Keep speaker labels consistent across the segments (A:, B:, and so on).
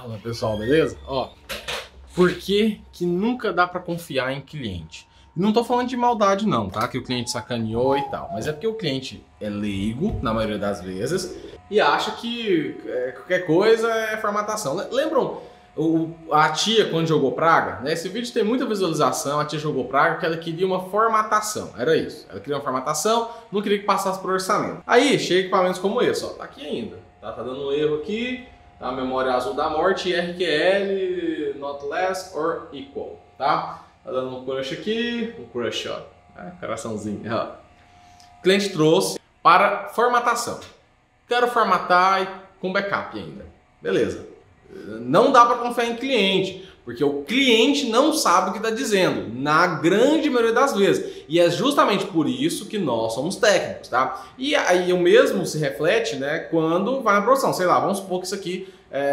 A: Fala pessoal, beleza? Ó, por que que nunca dá pra confiar em cliente? Não tô falando de maldade não, tá? Que o cliente sacaneou e tal, mas é porque o cliente é leigo, na maioria das vezes, e acha que qualquer coisa é formatação. Lembram a tia quando jogou praga? Né? Esse vídeo tem muita visualização, a tia jogou praga porque ela queria uma formatação, era isso. Ela queria uma formatação, não queria que passasse por orçamento. Aí, chega equipamentos como esse, ó, tá aqui ainda, tá dando um erro aqui, tá? Memória azul da morte, RQL, not less or equal, tá? Tá dando um crush aqui, um crush, ó, coraçãozinho, ó. O cliente trouxe para formatação. Quero formatar com backup ainda. Beleza. Não dá para confiar em cliente, porque o cliente não sabe o que está dizendo, na grande maioria das vezes. E é justamente por isso que nós somos técnicos, tá? E aí o mesmo se reflete, né, quando vai na produção. Sei lá, vamos supor que isso aqui,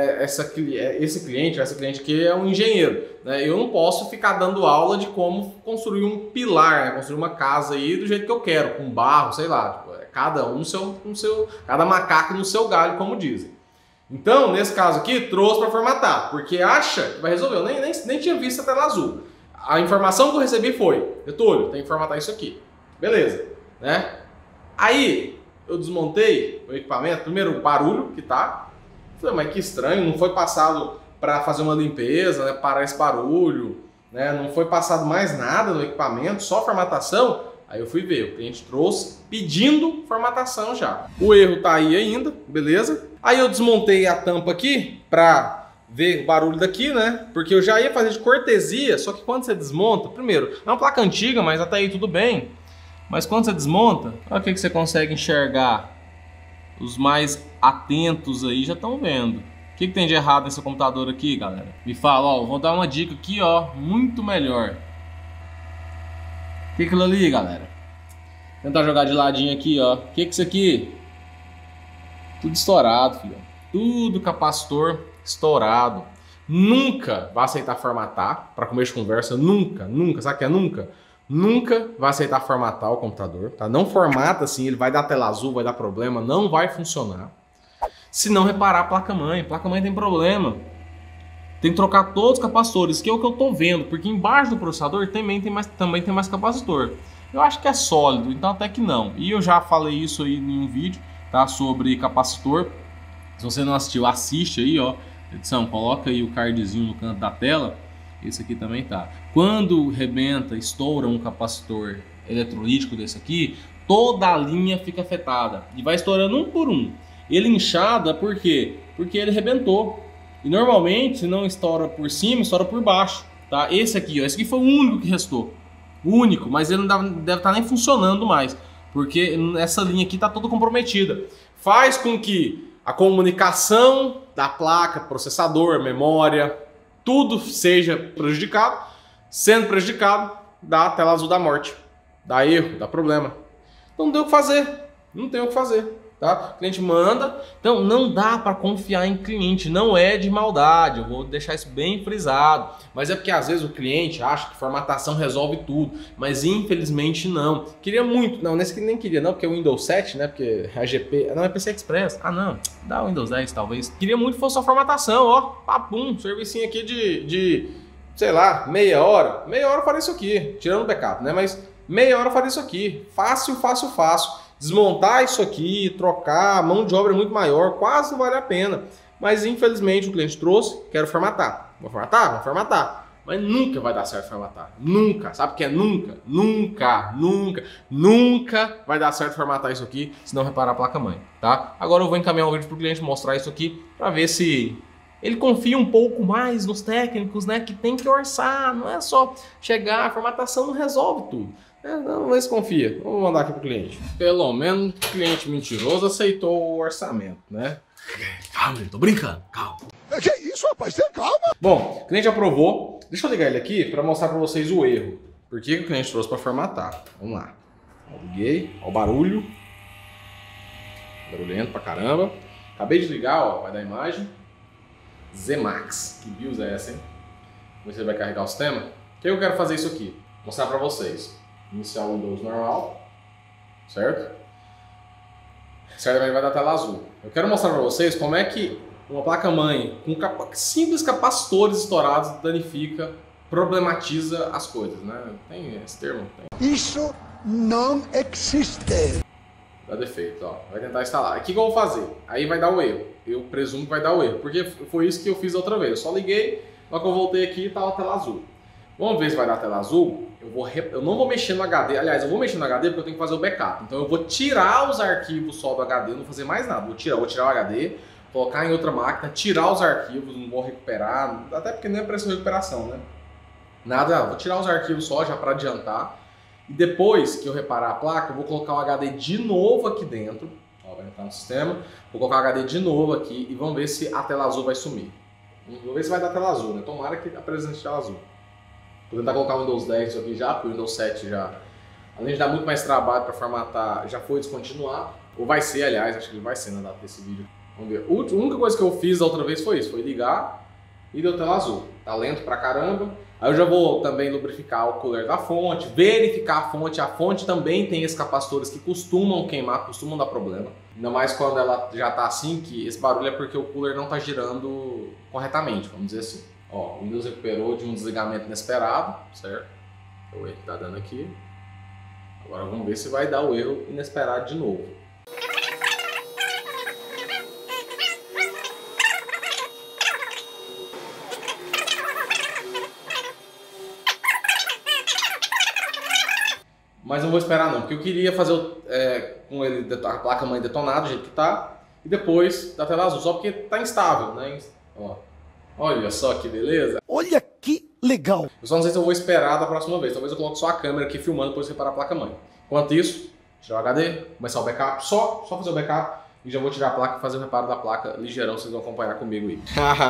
A: esse cliente, essa cliente aqui é um engenheiro, né? Eu não posso ficar dando aula de como construir um pilar, né? Construir uma casa aí do jeito que eu quero, com barro, sei lá. Tipo, cada um no seu, cada macaco no seu galho, como dizem. Então, nesse caso aqui, trouxe para formatar, porque acha que vai resolver. Eu nem tinha visto a tela azul. A informação que eu recebi foi: Getúlio, tem que formatar isso aqui. Beleza, né? Aí, eu desmontei o equipamento. Primeiro, o barulho que tá. Falei, mas que estranho, não foi passado para fazer uma limpeza, né? Parar esse barulho, né? Não foi passado mais nada no equipamento, só formatação. Aí eu fui ver, o cliente trouxe pedindo formatação já. O erro tá aí ainda, beleza? Aí eu desmontei a tampa aqui para ver o barulho daqui, né? Porque eu já ia fazer de cortesia, só que quando você desmonta, primeiro, é uma placa antiga, mas até aí tudo bem. Mas quando você desmonta, olha o que você consegue enxergar. Os mais atentos aí já estão vendo. O que tem de errado nesse computador aqui, galera? Me fala, ó, vou dar uma dica aqui, ó, muito melhor. O que é aquilo ali, galera? Tentar jogar de ladinho aqui, ó. O que é isso aqui? Tudo estourado, filho. Tudo capacitor estourado. Nunca vai aceitar formatar para começo de conversa. Nunca, nunca. Sabe o que é nunca? Nunca vai aceitar formatar o computador, tá? Não formata assim, ele vai dar tela azul, vai dar problema, não vai funcionar. Se não reparar a placa-mãe. Placa-mãe tem problema. Tem que trocar todos os capacitores, que é o que eu tô vendo, porque embaixo do processador também tem mais capacitor. Eu acho que é sólido, então até que não. E eu já falei isso aí em um vídeo, tá, sobre capacitor. Se você não assistiu, assiste aí, ó. Edição, coloca aí o cardzinho no canto da tela. Esse aqui também tá. Quando rebenta, estoura um capacitor eletrolítico desse aqui, toda a linha fica afetada e vai estourando um por um. Ele inchada por quê? Porque ele rebentou. E normalmente, se não estoura por cima, estoura por baixo, tá? Esse aqui, ó, esse aqui foi o único que restou. O único, mas ele não deve estar nem funcionando mais, porque essa linha aqui está toda comprometida. Faz com que a comunicação da placa, processador, memória, tudo seja prejudicado. Sendo prejudicado, dá a tela azul da morte, dá erro, dá problema. Então não tem o que fazer, não tem o que fazer. Tá? O cliente manda, então não dá para confiar em cliente, não é de maldade, eu vou deixar isso bem frisado, mas é porque às vezes o cliente acha que formatação resolve tudo, mas infelizmente não. Queria muito, não, nesse aqui nem queria não, porque é o Windows 7, né, porque a GP, não, é PC Express, ah não, dá o Windows 10 talvez. Queria muito que fosse só formatação, ó, papum, servicinho aqui de sei lá, meia hora eu faria isso aqui, tirando o backup, né, mas meia hora eu faria isso aqui, fácil, fácil, fácil. Desmontar isso aqui, trocar, a mão de obra é muito maior, quase não vale a pena. Mas infelizmente o cliente trouxe, quero formatar. Vou formatar? Vou formatar. Mas nunca vai dar certo formatar. Nunca. Sabe o que é nunca? Nunca, nunca, nunca vai dar certo formatar isso aqui se não reparar a placa-mãe, tá? Agora eu vou encaminhar um vídeo para o cliente mostrar isso aqui para ver se ele confia um pouco mais nos técnicos, né? Que tem que orçar, não é só chegar, a formatação não resolve tudo. Não, mas confia. Vamos mandar aqui pro cliente. Pelo menos o cliente mentiroso aceitou o orçamento, né? Calma, eu tô brincando, calma.
B: Que isso, rapaz? Tenha calma.
A: Bom, o cliente aprovou. Deixa eu ligar ele aqui para mostrar para vocês o erro. Por que o cliente trouxe para formatar? Vamos lá. Liguei, ó o barulho. Barulhento pra caramba. Acabei de ligar, ó, vai dar imagem. Zemax. Que BIOS é essa, hein? Vamos ver se ele vai carregar o sistema. O que eu quero fazer isso aqui? Mostrar para vocês. Iniciar o Windows normal, certo? Certamente vai dar tela azul. Eu quero mostrar para vocês como é que uma placa-mãe com simples capacitores estourados danifica, problematiza as coisas, né? Tem esse termo? Tem.
B: Isso não existe.
A: Dá defeito, ó. Vai tentar instalar. O que eu vou fazer? Aí vai dar o erro. Eu presumo que vai dar o erro, porque foi isso que eu fiz da outra vez. Eu só liguei, na hora que eu voltei aqui, tava a tela azul. Vamos ver se vai dar a tela azul. Eu não vou mexer no HD. Aliás, eu vou mexer no HD porque eu tenho que fazer o backup. Então eu vou tirar os arquivos só do HD, não vou fazer mais nada. Vou tirar o HD, colocar em outra máquina, tirar os arquivos, não vou recuperar, até porque nem é preço de recuperação, né? Nada, vou tirar os arquivos só já para adiantar. E depois que eu reparar a placa, eu vou colocar o HD de novo aqui dentro. Ó, vai entrar no sistema. Vou colocar o HD de novo aqui e vamos ver se a tela azul vai sumir. Vou ver se vai dar tela azul, né? Tomara que apresente tela azul. Vou tentar colocar o Windows 10 aqui já, porque o Windows 7 já, além de dar muito mais trabalho para formatar, já foi descontinuado. Ou vai ser, aliás, acho que ele vai ser na data desse vídeo. Vamos ver. A única coisa que eu fiz da outra vez foi isso, foi ligar e deu tela azul. Tá lento pra caramba. Aí eu já vou também lubrificar o cooler da fonte, verificar a fonte. A fonte também tem esses capacitores que costumam queimar, costumam dar problema. Ainda mais quando ela já tá assim, que esse barulho é porque o cooler não tá girando corretamente, vamos dizer assim. Ó, o Windows recuperou de um desligamento inesperado, certo? É o erro que tá dando aqui. Agora vamos ver se vai dar o erro inesperado de novo. Mas não vou esperar não, porque eu queria fazer com ele a placa-mãe detonada do jeito que tá e depois da tela azul, só porque tá instável, né? Ó. Olha só que beleza.
B: Olha que legal.
A: Eu só não sei se eu vou esperar da próxima vez. Talvez eu coloque só a câmera aqui filmando depois de reparar a placa-mãe. Enquanto isso, tirar o HD, começar o backup. Só fazer o backup e já vou tirar a placa e fazer o reparo da placa ligeirão. Vocês vão acompanhar comigo aí.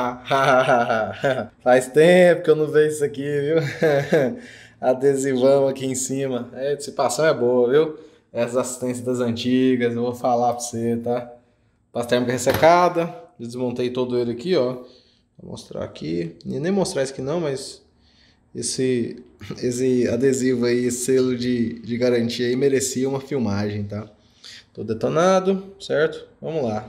C: Faz tempo que eu não vejo isso aqui, viu? Adesivão aqui em cima. A dissipação é boa, viu? Essas assistências das antigas, eu vou falar pra você, tá? Pasta térmica ressecada. Desmontei todo ele aqui, ó. Vou mostrar aqui. E nem mostrar isso aqui não, mas esse adesivo aí, esse selo de garantia aí merecia uma filmagem, tá? Tô detonado, certo? Vamos lá.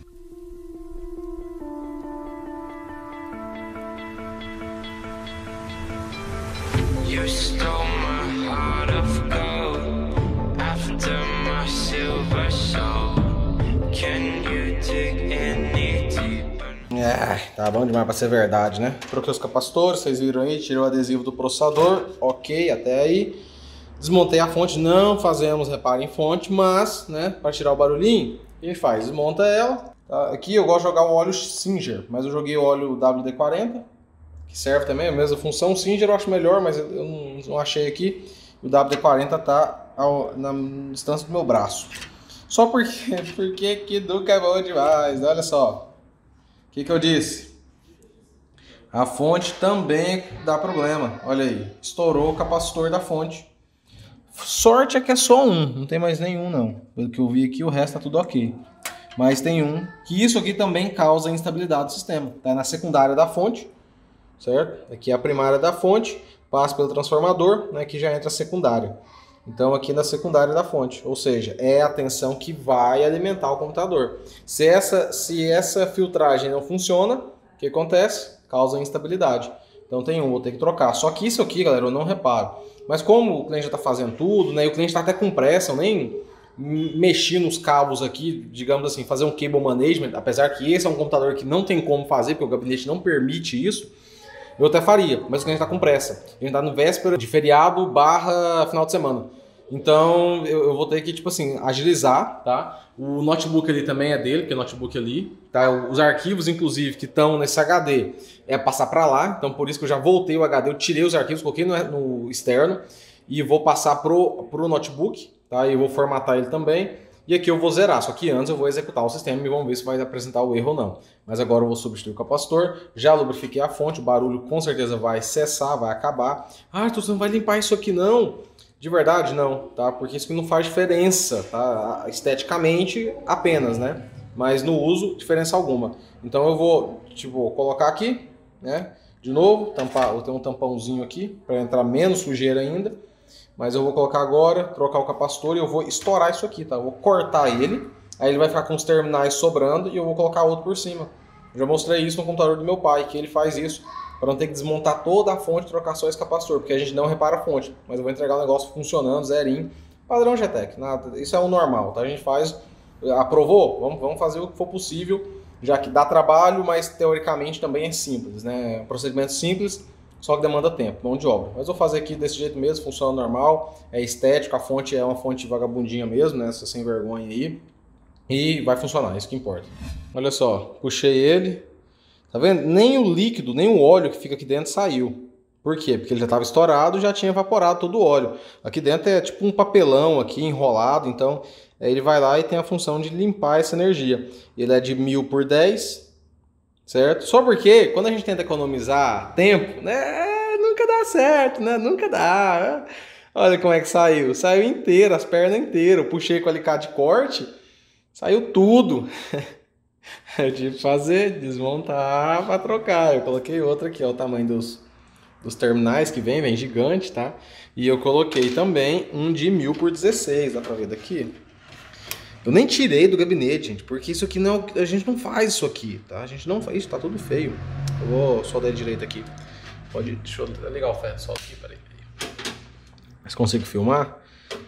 D: You stole my heart of gold after my silver soul. Can you dig any deeper?
C: Tá bom demais pra ser verdade, né? Troquei os capacitores, vocês viram aí, tirei o adesivo do processador, ok, até aí. Desmontei a fonte, não fazemos reparo em fonte, mas, né, para tirar o barulhinho, o que a gente faz? Desmonta ela. Tá? Aqui eu gosto de jogar o óleo Singer, mas eu joguei o óleo WD-40, que serve também, a mesma função. O Singer eu acho melhor, mas eu não achei aqui. O WD-40 tá na distância do meu braço. Só porque que Duca é bom demais, olha só. O que eu disse? A fonte também dá problema, olha aí, estourou o capacitor da fonte. Sorte é que é só um, não tem mais nenhum não. Pelo que eu vi aqui, o resto tá tudo ok. Mas tem um, que isso aqui também causa instabilidade do sistema. Tá na secundária da fonte, certo? Aqui é a primária da fonte, passa pelo transformador, né, que já entra a secundária. Então aqui na secundária da fonte, ou seja, é a tensão que vai alimentar o computador. Se essa filtragem não funciona, o que acontece? Causa instabilidade. Então tem um, vou ter que trocar. Só que isso aqui, galera, eu não reparo. Mas como o cliente já está fazendo tudo, né, e o cliente está até com pressa, eu nem mexi nos cabos aqui, digamos assim, fazer um cable management, apesar que esse é um computador que não tem como fazer, porque o gabinete não permite isso, eu até faria, mas o cliente está com pressa. A gente está no véspera de feriado / final de semana. Então eu vou ter que, tipo assim, agilizar, tá? O notebook ali também é dele, porque é notebook ali, tá? Os arquivos, inclusive, que estão nesse HD, é passar para lá. Então por isso que eu já voltei o HD, eu tirei os arquivos, coloquei no externo e vou passar pro notebook, tá? E eu vou formatar ele também. E aqui eu vou zerar, só que antes eu vou executar o sistema e vamos ver se vai apresentar o erro ou não. Mas agora eu vou substituir o capacitor, já lubrifiquei a fonte, o barulho com certeza vai cessar, vai acabar. Ah, então você não vai limpar isso aqui não? De verdade, não, tá? Porque isso não faz diferença, tá? Esteticamente apenas, né? Mas no uso, diferença alguma. Então eu vou, tipo, colocar aqui, né? De novo, tampar, eu tenho um tampãozinho aqui para entrar menos sujeira ainda. Mas eu vou colocar agora, trocar o capacitor e eu vou estourar isso aqui, tá? Eu vou cortar ele, aí ele vai ficar com os terminais sobrando e eu vou colocar outro por cima. Já mostrei isso no computador do meu pai, que ele faz isso para não ter que desmontar toda a fonte e trocar só esse capacitor, porque a gente não repara a fonte. Mas eu vou entregar o negócio funcionando, zerinho, padrão GTEC, nada, isso é o normal, tá? A gente faz, aprovou? Vamos fazer o que for possível, já que dá trabalho, mas teoricamente também é simples, né? É um procedimento simples, só que demanda tempo, mão de obra. Mas vou fazer aqui desse jeito mesmo, funciona normal, é estético, a fonte é uma fonte vagabundinha mesmo, né? Essa sem vergonha aí. E vai funcionar, isso que importa. Olha só, puxei ele, tá vendo? Nem o líquido, nem o óleo que fica aqui dentro saiu. Por quê? Porque ele já estava estourado, já tinha evaporado todo o óleo. Aqui dentro é tipo um papelão aqui enrolado, então ele vai lá e tem a função de limpar essa energia. Ele é de 1000 por 10, certo? Só porque quando a gente tenta economizar tempo, né, nunca dá certo, né? Nunca dá. Olha como é que saiu. Saiu inteiro, as pernas inteiras. Eu puxei com o alicate de corte, saiu tudo. Eu tive que fazer, desmontar para trocar. Eu coloquei outra aqui, ó, o tamanho dos terminais que vem gigante, tá? E eu coloquei também um de 1000 por 16, dá pra ver daqui? Eu nem tirei do gabinete, gente, porque isso aqui não, a gente não faz isso aqui, tá? A gente não faz isso, tá tudo feio. Eu vou soldar direito aqui. Pode, deixa eu ligar o ferro só aqui, peraí. Mas consigo filmar?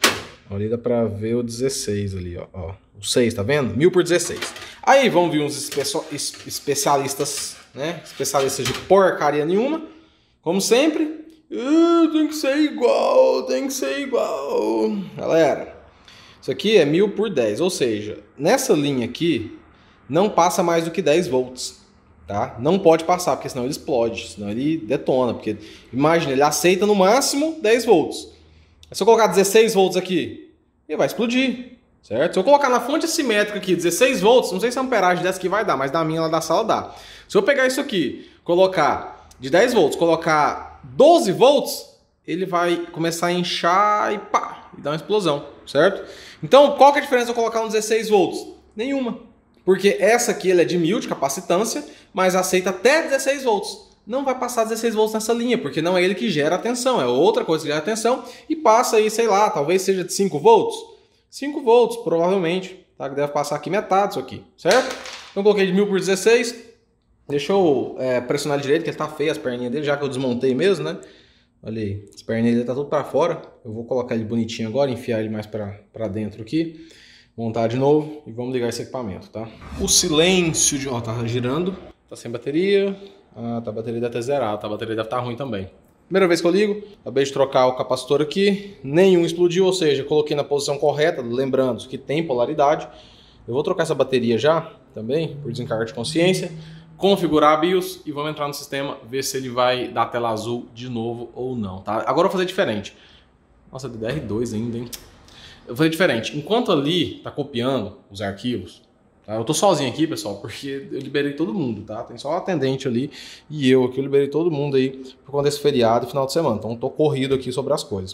C: Ali dá pra ver o 16 ali, ó. O 6, tá vendo? 1000 por 16. Aí vão vir uns especialistas, né? Especialistas de porcaria nenhuma. Como sempre. Tem que ser igual, tem que ser igual. Galera, isso aqui é 1000 por 10. Ou seja, nessa linha aqui, não passa mais do que 10 volts. Tá? Não pode passar, porque senão ele explode. Senão ele detona. Porque, imagina, ele aceita no máximo 10 volts. Se eu colocar 16 volts aqui, ele vai explodir, certo? Se eu colocar na fonte assimétrica aqui 16 volts, não sei se a amperagem dessa aqui vai dar, mas da minha lá da sala dá. Se eu pegar isso aqui, colocar de 10 volts, colocar 12 volts, ele vai começar a inchar e pá, e dar uma explosão, certo? Então, qual que é a diferença de eu colocar um 16 volts? Nenhuma. Porque essa aqui ele é de 1000 de capacitância, mas aceita até 16 volts. Não vai passar 16 volts nessa linha, porque não é ele que gera a tensão, é outra coisa que gera a tensão e passa aí, sei lá, talvez seja de 5 volts. 5 volts, provavelmente, tá? Que deve passar aqui metade disso aqui, certo? Então eu coloquei de 1000 por 16, deixa eu pressionar ele direito, que ele tá feio as perninhas dele, já que eu desmontei mesmo, né? Olha aí, as perninhas dele tá tudo pra fora. Eu vou colocar ele bonitinho agora, enfiar ele mais pra dentro aqui, montar de novo e vamos ligar esse equipamento, tá? O silêncio de... ó, tá girando, tá sem bateria. Ah, tá, a bateria deve ter zerado, tá? A bateria deve estar ruim também. Primeira vez que eu ligo, acabei de trocar o capacitor aqui, nenhum explodiu, ou seja, coloquei na posição correta, lembrando que tem polaridade. Eu vou trocar essa bateria já, também, por desencargo de consciência, configurar a BIOS e vamos entrar no sistema, ver se ele vai dar tela azul de novo ou não, tá? Agora eu vou fazer diferente. Nossa, DDR2 ainda, hein? Eu vou fazer diferente. Enquanto ali tá copiando os arquivos, tá? Eu tô sozinho aqui, pessoal, porque eu liberei todo mundo, tá? Tem só o atendente ali e eu aqui, eu liberei todo mundo aí por conta desse feriado e final de semana. Então tô corrido aqui sobre as coisas.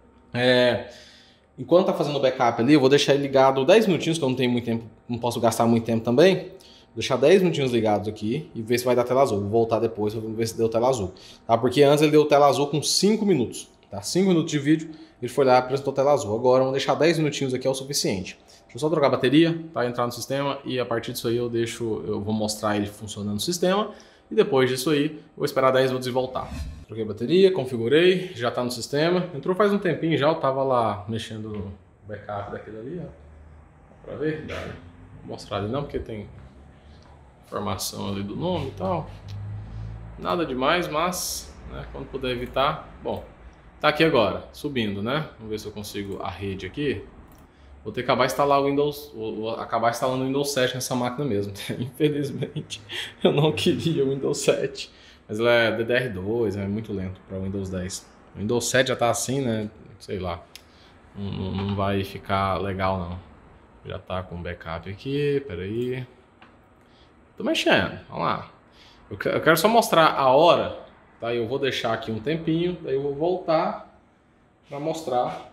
C: Enquanto tá fazendo o backup ali, eu vou deixar ele ligado 10 minutinhos, que eu não tenho muito tempo, não posso gastar muito tempo também. Vou deixar 10 minutinhos ligados aqui e ver se vai dar tela azul. Vou voltar depois, vou ver se deu tela azul, tá? Porque antes ele deu tela azul com 5 minutos, tá? 5 minutos de vídeo, ele foi lá e apresentou tela azul. Agora vamos deixar 10 minutinhos aqui, é o suficiente. Deixa eu só trocar a bateria, tá? Entrar no sistema e a partir disso aí eu vou mostrar ele funcionando no sistema e depois disso aí eu vou esperar 10 minutos e voltar. Troquei a bateria, configurei, já tá no sistema. Entrou faz um tempinho já, eu tava lá mexendo no backup daquele ali, ó. Dá pra ver? Dá, né? Vou mostrar ali não, porque tem informação ali do nome e tal. Nada demais, mas, né, quando puder evitar. Bom, tá aqui agora, subindo, né? Vamos ver se eu consigo a rede aqui. Vou ter que acabar instalar o Windows, vou acabar instalando o Windows 7 nessa máquina mesmo. Infelizmente, eu não queria o Windows 7. Mas ela é DDR2, é muito lento para o Windows 10. O Windows 7 já tá assim, né? Sei lá. Não vai ficar legal, não. Já tá com backup aqui, peraí. Tô mexendo, vamos lá. Eu quero só mostrar a hora, tá? Eu vou deixar aqui um tempinho, daí eu vou voltar para mostrar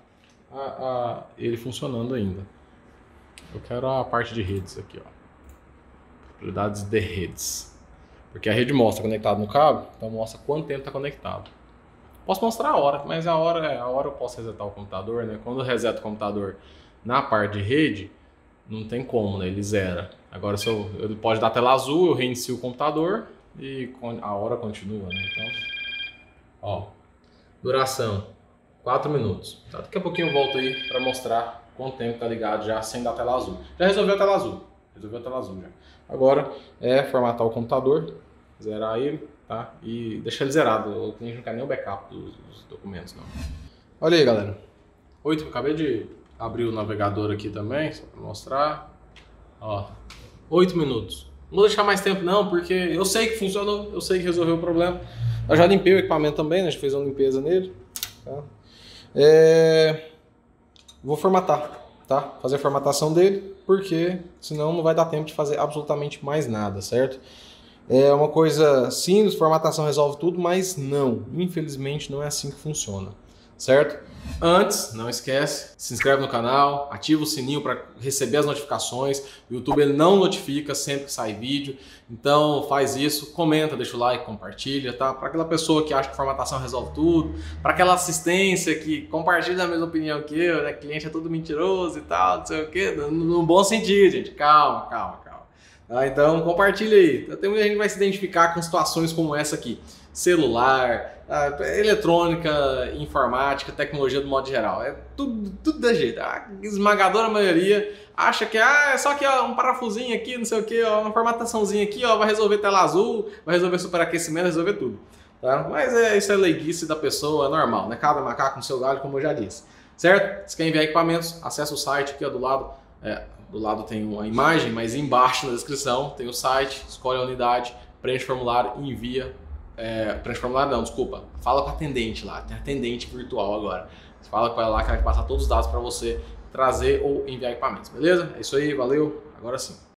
C: ele funcionando ainda. Eu quero a parte de redes aqui, ó. Propriedades de redes. Porque a rede mostra conectado no cabo, então mostra quanto tempo está conectado. Posso mostrar a hora, mas a hora eu posso resetar o computador, né? Quando eu reseto o computador na parte de rede,
A: não tem como, né? Ele zera. Agora, se ele pode dar tela azul, eu reinicio o computador e a hora continua, né? Então, ó, duração, 4 minutos. Tá? Daqui a pouquinho eu volto aí para mostrar quanto tempo tá ligado já sem dar tela azul. Já resolveu a tela azul. Resolveu a tela azul já. Agora é formatar o computador, zerar ele, tá? E deixar ele zerado. O cliente não quer nem o backup dos documentos, não. Olha aí, galera. 8, eu acabei de abrir o navegador aqui também, só para mostrar. Ó, 8 minutos. Não vou deixar mais tempo não, porque eu sei que funcionou, eu sei que resolveu o problema. Eu já limpei o equipamento também, né? A gente fez uma limpeza nele. Tá? Vou formatar, tá? Fazer a formatação dele, porque senão não vai dar tempo de fazer absolutamente mais nada, certo? É uma coisa simples, formatação resolve tudo, mas não. Infelizmente não é assim que funciona, certo? Antes, não esquece, se inscreve no canal, ativa o sininho para receber as notificações. O YouTube ele não notifica sempre que sai vídeo, então faz isso, comenta, deixa o like, compartilha, tá? Para aquela pessoa que acha que formatação resolve tudo, para aquela assistência que compartilha a mesma opinião que eu, né? Cliente é tudo mentiroso e tal, não sei o quê, no bom sentido, gente. Calma. Tá? Então compartilha aí. Tem muita gente que vai se identificar com situações como essa aqui. Celular, eletrônica, informática, tecnologia do modo geral. É tudo da jeito. A esmagadora maioria acha que é só que um parafusinho aqui, não sei o que, uma formataçãozinha aqui, ó, vai resolver tela azul, vai resolver superaquecimento, resolver tudo. Tá? Mas isso é leiguice da pessoa, é normal, né? Cada macaco no seu galho, como eu já disse. Certo? Se quer enviar equipamentos, acessa o site aqui, ó, do lado. Do lado tem uma imagem, mas embaixo na descrição tem o site, escolhe a unidade, preenche o formulário e envia. Preenche o formulário não, desculpa. Fala com a atendente lá, tem atendente virtual agora. Você fala com ela lá que ela vai passar todos os dados para você trazer ou enviar equipamentos, beleza? É isso aí, valeu, agora sim.